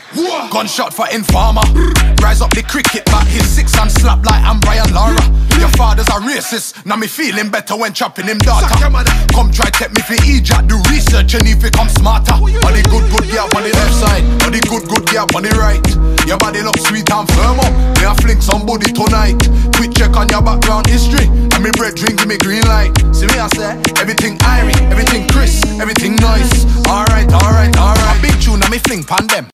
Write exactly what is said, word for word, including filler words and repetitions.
Gunshot for informer. Rise up the cricket bat, hit six and slap like I'm Brian Lara. Your father's a racist, now me feeling better when chopping him daughter. Come try take me for Egypt, do research and if you come smarter. On the good good girl on the left side, on the good good girl on the right. Your body look sweet and firm up, me a fling somebody tonight. Quick check on your background history, and me bread drink give me green light. See me I say, everything irie, everything crisp, everything nice. Alright, alright, alright. Big tune and me fling pan them.